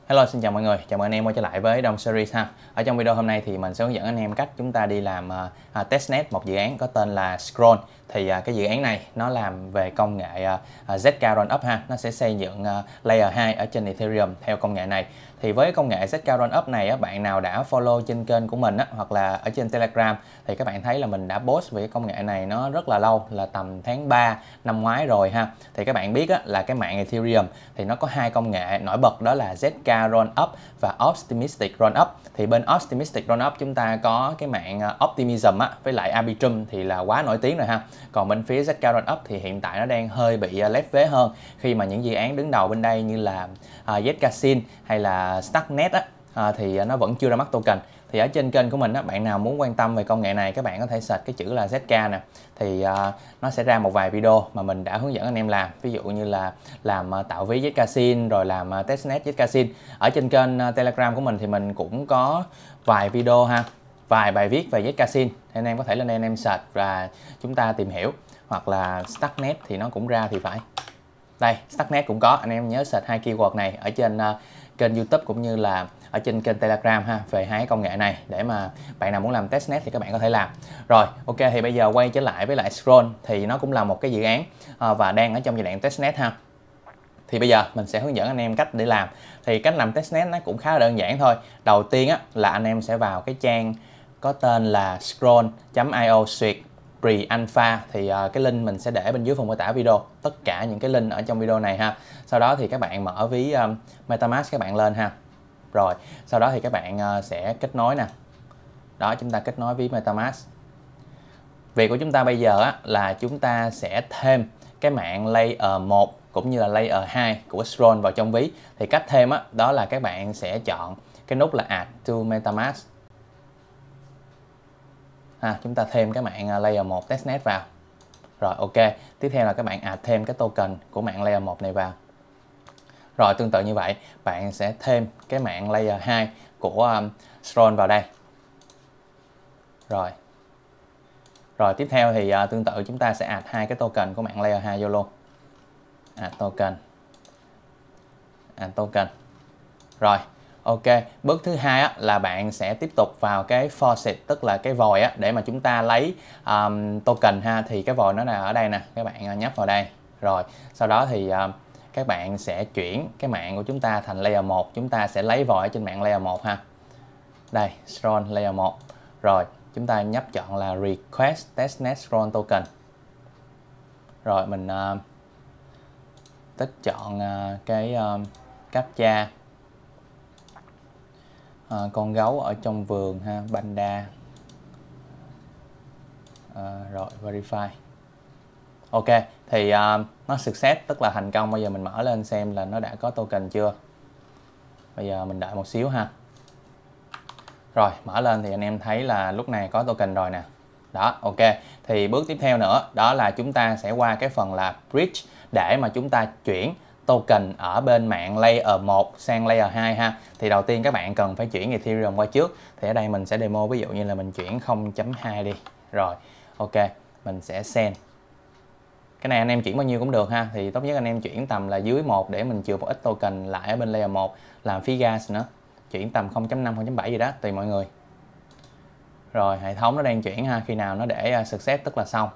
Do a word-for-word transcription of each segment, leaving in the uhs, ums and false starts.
Hello, xin chào mọi người, chào mừng anh em quay trở lại với Đông Series ha. Ở trong video hôm nay thì mình sẽ hướng dẫn anh em cách chúng ta đi làm uh, testnet một dự án có tên là Scroll. Thì uh, cái dự án này nó làm về công nghệ uh, zk Rollup ha, nó sẽ xây dựng uh, layer hai ở trên Ethereum theo công nghệ này. Thì với công nghệ zk Rollup này á, bạn nào đã follow trên kênh của mình á, hoặc là ở trên Telegram thì các bạn thấy là mình đã post về cái công nghệ này nó rất là lâu, là tầm tháng ba năm ngoái rồi ha. Thì các bạn biết á, là cái mạng Ethereum thì nó có hai công nghệ nổi bật, đó là zk Rollup và Optimistic Rollup. Thì bên Optimistic Rollup chúng ta có cái mạng Optimism á, với lại Arbitrum thì là quá nổi tiếng rồi ha. Còn bên phía zk Rollup thì hiện tại nó đang hơi bị lép vế hơn, khi mà những dự án đứng đầu bên đây như là uh, Zcasin hay là Starknet á, uh, thì nó vẫn chưa ra mắt token. Thì ở trên kênh của mình á, bạn nào muốn quan tâm về công nghệ này các bạn có thể search cái chữ là zk nè, thì uh, nó sẽ ra một vài video mà mình đã hướng dẫn anh em làm, ví dụ như là làm uh, tạo ví Zcasin, rồi làm uh, testnet Zcasin. Ở trên kênh uh, Telegram của mình thì mình cũng có vài video ha, vài bài viết về Zcasin, anh em có thể lên đây anh em search và chúng ta tìm hiểu. Hoặc là Starknet thì nó cũng ra thì phải. Đây, Starknet cũng có, anh em nhớ search hai keyword này ở trên uh, kênh YouTube cũng như là ở trên kênh Telegram ha, về hai công nghệ này, để mà bạn nào muốn làm testnet thì các bạn có thể làm. Rồi, ok, thì bây giờ quay trở lại với lại Scroll, thì nó cũng là một cái dự án uh, và đang ở trong giai đoạn testnet ha. Thì bây giờ mình sẽ hướng dẫn anh em cách để làm. Thì cách làm testnet nó cũng khá là đơn giản thôi. Đầu tiên á, là anh em sẽ vào cái trang có tên là scroll chấm i o suyệt pre-alpha, thì uh, cái link mình sẽ để bên dưới phần mô tả video, tất cả những cái link ở trong video này ha. Sau đó thì các bạn mở ví um, MetaMask các bạn lên ha. Rồi, sau đó thì các bạn uh, sẽ kết nối nè. Đó, chúng ta kết nối ví MetaMask. Việc của chúng ta bây giờ á, là chúng ta sẽ thêm cái mạng layer một cũng như là layer hai của Scroll vào trong ví. Thì cách thêm á, đó là các bạn sẽ chọn cái nút là Add to MetaMask. Ha, chúng ta thêm cái mạng layer một testnet vào. Rồi, ok. Tiếp theo là các bạn add thêm cái token của mạng layer một này vào. Rồi, tương tự như vậy, bạn sẽ thêm cái mạng layer hai của um, Scroll vào đây. Rồi. Rồi, tiếp theo thì uh, tương tự chúng ta sẽ add hai cái token của mạng layer hai vô luôn. Add token. Add token. Rồi. Ok, bước thứ hai á, là bạn sẽ tiếp tục vào cái faucet, tức là cái vòi á, để mà chúng ta lấy um, token ha. Thì cái vòi nó là ở đây nè, các bạn nhấp vào đây. Rồi, sau đó thì uh, các bạn sẽ chuyển cái mạng của chúng ta thành layer một. Chúng ta sẽ lấy vòi ở trên mạng layer một ha. Đây, Scroll layer một. Rồi, chúng ta nhấp chọn là Request Testnet Scroll Token. Rồi, mình uh, tích chọn uh, cái uh, captcha. À, con gấu ở trong vườn ha, panda. À, rồi verify. Ok, thì uh, nó success, tức là thành công. Bây giờ mình mở lên xem là nó đã có token chưa. Bây giờ mình đợi một xíu ha. Rồi, mở lên thì anh em thấy là lúc này có token rồi nè. Đó, ok. Thì bước tiếp theo nữa, đó là chúng ta sẽ qua cái phần là bridge, để mà chúng ta chuyển token ở bên mạng layer một sang layer hai ha. Thì đầu tiên các bạn cần phải chuyển Ethereum qua trước. Thì ở đây mình sẽ demo ví dụ như là mình chuyển không chấm hai đi. Rồi, ok, mình sẽ send. Cái này anh em chuyển bao nhiêu cũng được ha. Thì tốt nhất anh em chuyển tầm là dưới một để mình chừa một ít token lại ở bên layer một, làm phí gas nữa. Chuyển tầm không chấm năm, không chấm bảy gì đó, tùy mọi người. Rồi, hệ thống nó đang chuyển ha, khi nào nó để success tức là xong.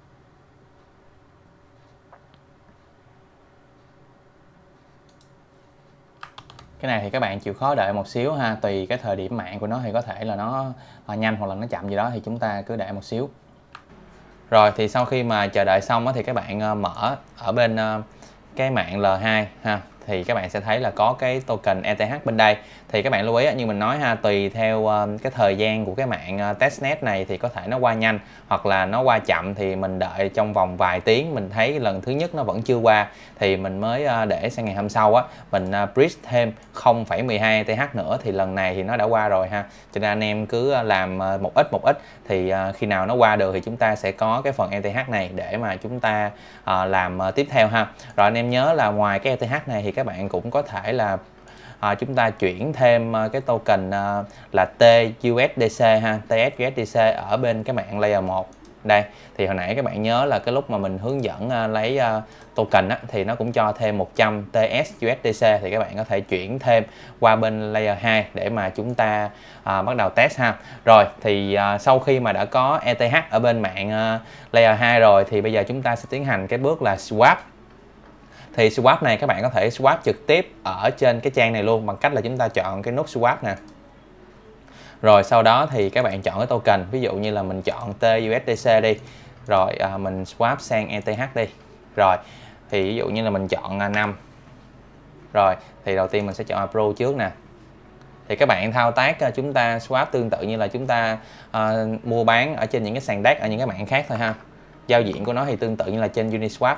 Cái này thì các bạn chịu khó đợi một xíu ha, tùy cái thời điểm mạng của nó thì có thể là nó nhanh hoặc là nó chậm gì đó, thì chúng ta cứ đợi một xíu. Rồi, thì sau khi mà chờ đợi xong thì các bạn mở ở bên cái mạng L hai ha, thì các bạn sẽ thấy là có cái token e tê hát bên đây. Thì các bạn lưu ý như mình nói ha, tùy theo cái thời gian của cái mạng testnet này thì có thể nó qua nhanh hoặc là nó qua chậm. Thì mình đợi trong vòng vài tiếng, mình thấy lần thứ nhất nó vẫn chưa qua thì mình mới để sang ngày hôm sau á, mình bridge thêm không phẩy mười hai e tê hát nữa, thì lần này thì nó đã qua rồi ha. Cho nên anh em cứ làm một ít một ít, thì khi nào nó qua được thì chúng ta sẽ có cái phần e tê hát này để mà chúng ta làm tiếp theo ha. Rồi anh em nhớ là ngoài cái e tê hát này thì các bạn cũng có thể là à, chúng ta chuyển thêm cái token uh, là tê u ét đê xê ha, tê ét u ét đê xê ở bên cái mạng layer một. Đây, thì hồi nãy các bạn nhớ là cái lúc mà mình hướng dẫn uh, lấy uh, token á, thì nó cũng cho thêm một trăm T S U S D C, thì các bạn có thể chuyển thêm qua bên layer hai để mà chúng ta uh, bắt đầu test ha. Rồi thì uh, sau khi mà đã có E T H ở bên mạng uh, layer hai rồi thì bây giờ chúng ta sẽ tiến hành cái bước là swap. Thì swap này các bạn có thể swap trực tiếp ở trên cái trang này luôn bằng cách là chúng ta chọn cái nút swap nè. Rồi sau đó thì các bạn chọn cái token, ví dụ như là mình chọn T U S D C đi. Rồi à, mình swap sang E T H đi. Rồi thì ví dụ như là mình chọn à, năm. Rồi thì đầu tiên mình sẽ chọn Approve trước nè. Thì các bạn thao tác à, chúng ta swap tương tự như là chúng ta à, mua bán ở trên những cái sàn đê e xê ở những cái mạng khác thôi ha. Giao diện của nó thì tương tự như là trên Uniswap.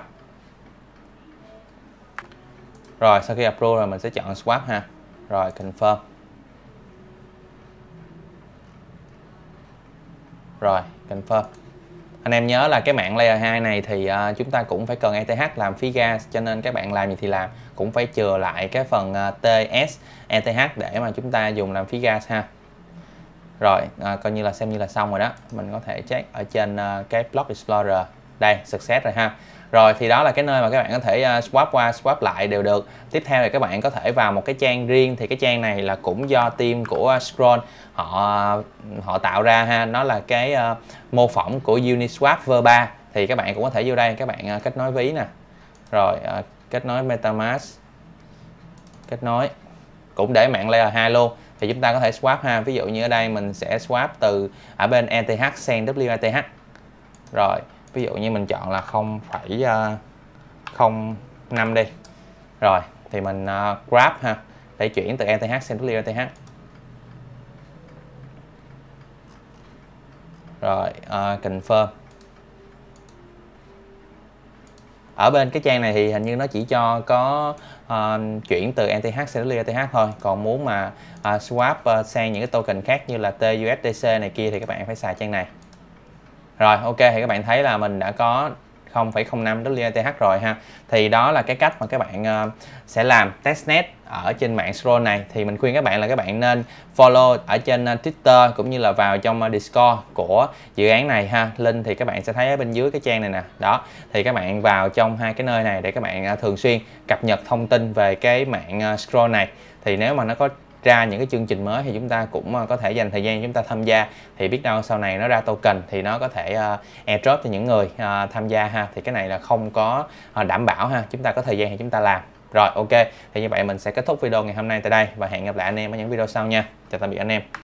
Rồi sau khi Approve rồi mình sẽ chọn swap ha. Rồi confirm. Rồi confirm. Anh em nhớ là cái mạng layer hai này thì uh, chúng ta cũng phải cần E T H làm phí gas, cho nên các bạn làm gì thì làm cũng phải chừa lại cái phần uh, T S E T H để mà chúng ta dùng làm phí gas ha. Rồi uh, coi như là xem như là xong rồi đó. Mình có thể check ở trên uh, cái Block Explorer. Đây, success rồi ha. Rồi thì đó là cái nơi mà các bạn có thể uh, swap qua swap lại đều được. Tiếp theo thì các bạn có thể vào một cái trang riêng, thì cái trang này là cũng do team của uh, Scroll họ họ tạo ra ha. Nó là cái uh, mô phỏng của Uniswap vê ba. Thì các bạn cũng có thể vô đây các bạn uh, kết nối ví nè. Rồi uh, kết nối MetaMask. Kết nối cũng để mạng layer hai luôn. Thì chúng ta có thể swap ha. Ví dụ như ở đây mình sẽ swap từ ở bên E T H sang W E T H. Rồi ví dụ như mình chọn là không phẩy không năm đi. Rồi thì mình uh, grab ha để chuyển từ E T H sang W E T H. Rồi uh, confirm. Ở bên cái trang này thì hình như nó chỉ cho có uh, chuyển từ E T H sang W E T H thôi. Còn muốn mà uh, swap uh, sang những cái token khác như là T U S D C này kia thì các bạn phải xài trang này. Rồi ok, thì các bạn thấy là mình đã có không phẩy không năm W E T H rồi ha. Thì đó là cái cách mà các bạn uh, sẽ làm testnet ở trên mạng Scroll này. Thì mình khuyên các bạn là các bạn nên follow ở trên uh, Twitter cũng như là vào trong uh, Discord của dự án này ha. Link thì các bạn sẽ thấy ở bên dưới cái trang này nè. Đó, thì các bạn vào trong hai cái nơi này để các bạn uh, thường xuyên cập nhật thông tin về cái mạng uh, Scroll này. Thì nếu mà nó có ra những cái chương trình mới thì chúng ta cũng có thể dành thời gian chúng ta tham gia, thì biết đâu sau này nó ra token thì nó có thể uh, airdrop cho những người uh, tham gia ha. Thì cái này là không có uh, đảm bảo ha, chúng ta có thời gian thì chúng ta làm. Rồi ok, thì như vậy mình sẽ kết thúc video ngày hôm nay tại đây và hẹn gặp lại anh em ở những video sau nha. Chào tạm biệt anh em.